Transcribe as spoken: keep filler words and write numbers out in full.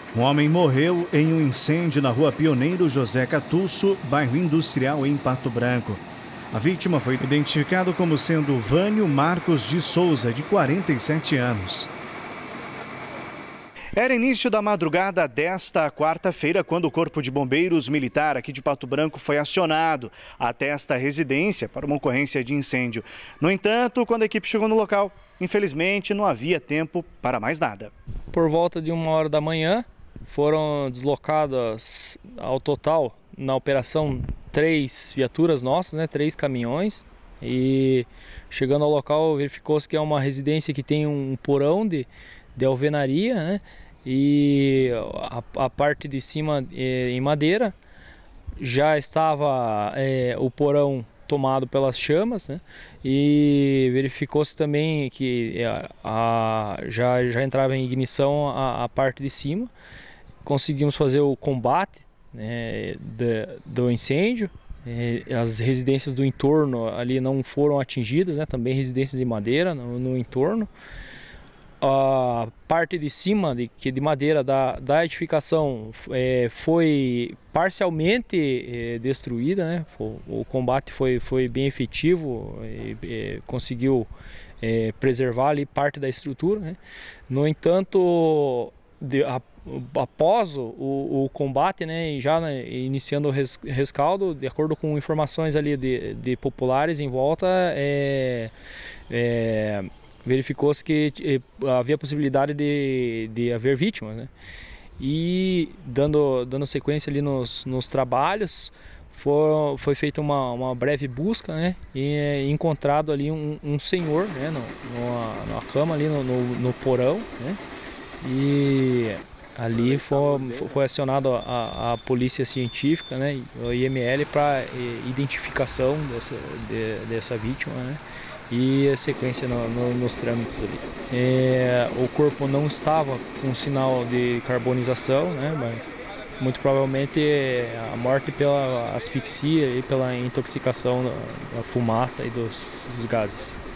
Um homem morreu em um incêndio na rua Pioneiro José Catuço, bairro Industrial, em Pato Branco. A vítima foi identificada como sendo Vânio Marcos de Souza, de quarenta e sete anos. Era início da madrugada desta quarta-feira quando o Corpo de Bombeiros Militar aqui de Pato Branco foi acionado até esta residência para uma ocorrência de incêndio. No entanto, quando a equipe chegou no local, infelizmente não havia tempo para mais nada. Por volta de uma hora da manhã, foram deslocadas ao total na operação três viaturas nossas, né, três caminhões, e chegando ao local verificou-se que é uma residência que tem um porão de, de alvenaria, né, e a, a parte de cima é, em madeira. Já estava é, o porão tomado pelas chamas, né, e verificou-se também que a, a, já, já entrava em ignição a, a parte de cima. Conseguimos fazer o combate, né, de, do incêndio. As residências do entorno ali não foram atingidas, né, também residências de madeira no, no entorno. A parte de cima de, que de madeira da, da edificação é, foi parcialmente é, destruída, né? O, o combate foi, foi bem efetivo e, e conseguiu é, preservar ali parte da estrutura, né? No entanto, de, a, após o, o combate, né, já né, iniciando o res, rescaldo, de acordo com informações ali de, de populares em volta, é, é, verificou-se que havia possibilidade de, de haver vítimas, né? E dando, dando sequência ali nos, nos trabalhos, for, foi feita uma, uma breve busca, né? E é encontrado ali um, um senhor, né? No, numa, numa cama ali no, no, no porão, né? E ali foi, foi acionado a, a polícia científica, né? O I M L, para identificação dessa, de, dessa vítima, né? E a sequência no, no, nos trâmites ali. É, o corpo não estava com sinal de carbonização, né, mas muito provavelmente a morte pela asfixia e pela intoxicação da, da fumaça e dos, dos gases.